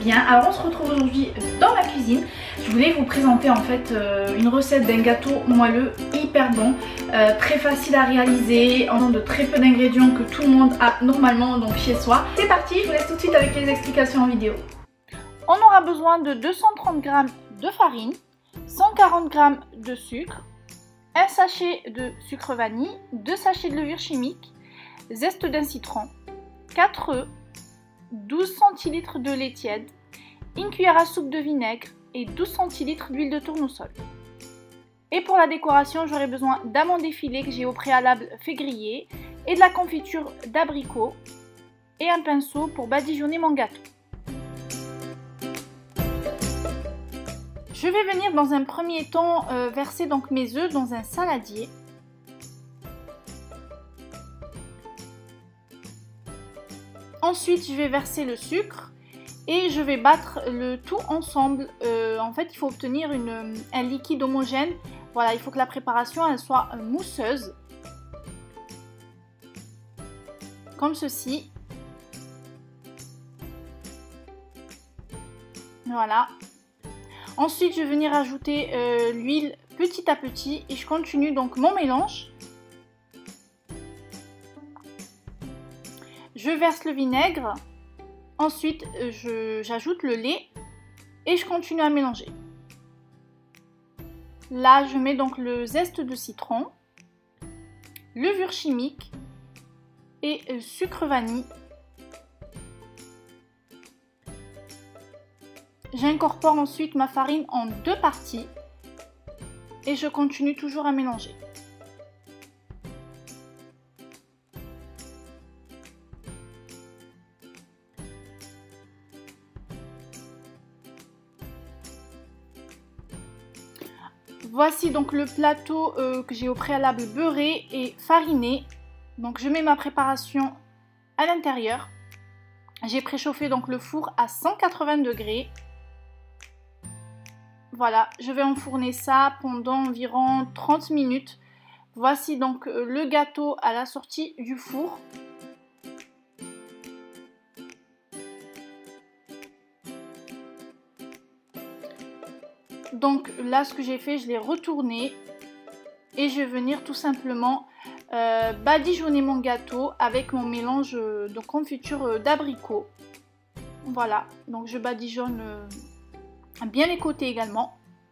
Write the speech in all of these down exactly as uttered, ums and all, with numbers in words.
bien. Alors on se retrouve aujourd'hui dans la cuisine. Je voulais vous présenter en fait euh, une recette d'un gâteau moelleux hyper bon, euh, très facile à réaliser, en de très peu d'ingrédients que tout le monde a normalement donc chez soi. C'est parti, je vous laisse tout de suite avec les explications en vidéo. On aura besoin de deux cent trente grammes de farine, cent quarante grammes de sucre, un sachet de sucre vanille, deux sachets de levure chimique, zeste d'un citron, quatre œufs, douze centilitres de lait tiède, une cuillère à soupe de vinaigre et douze centilitres d'huile de tournesol. Et pour la décoration, j'aurai besoin d'amandes effilées que j'ai au préalable fait griller et de la confiture d'abricot et un pinceau pour badigeonner mon gâteau. Je vais venir dans un premier temps euh, verser donc mes œufs dans un saladier. Ensuite, je vais verser le sucre et je vais battre le tout ensemble. Euh, en fait, il faut obtenir une, un liquide homogène. Voilà, il faut que la préparation elle soit mousseuse. Comme ceci. Voilà. Ensuite, je vais venir ajouter euh, l'huile petit à petit et je continue donc mon mélange. Je verse le vinaigre, ensuite j'ajoute le lait et je continue à mélanger. Là, je mets donc le zeste de citron, levure chimique et sucre vanille. J'incorpore ensuite ma farine en deux parties et je continue toujours à mélanger. Voici donc le plateau euh, que j'ai au préalable beurré et fariné. Donc je mets ma préparation à l'intérieur. J'ai préchauffé donc le four à cent quatre-vingts degrés. Voilà, je vais enfourner ça pendant environ trente minutes. Voici donc le gâteau à la sortie du four. Donc là, ce que j'ai fait, je l'ai retourné et je vais venir tout simplement euh, badigeonner mon gâteau avec mon mélange de confiture d'abricot. Voilà, donc je badigeonne euh, bien les côtés également.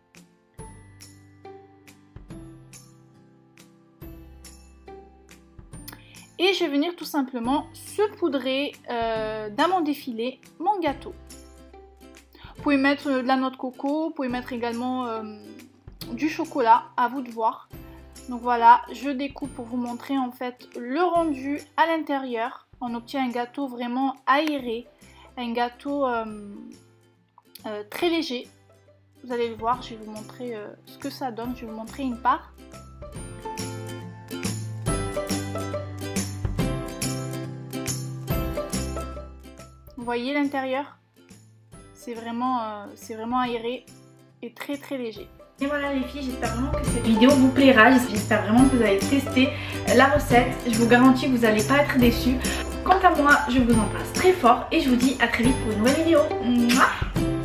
Et je vais venir tout simplement saupoudrer euh, d'amandes effilées mon gâteau. Vous pouvez mettre de la noix de coco, vous pouvez mettre également euh, du chocolat, à vous de voir. Donc voilà, je découpe pour vous montrer en fait le rendu à l'intérieur. On obtient un gâteau vraiment aéré, un gâteau euh, euh, très léger. Vous allez le voir, je vais vous montrer euh, ce que ça donne, je vais vous montrer une part. Vous voyez l'intérieur? C'est vraiment, euh, c'est vraiment aéré et très très léger. Et voilà les filles, j'espère vraiment que cette vidéo vous plaira. J'espère vraiment que vous allez tester la recette. Je vous garantis que vous n'allez pas être déçus. Quant à moi, je vous embrasse très fort et je vous dis à très vite pour une nouvelle vidéo. Mouah.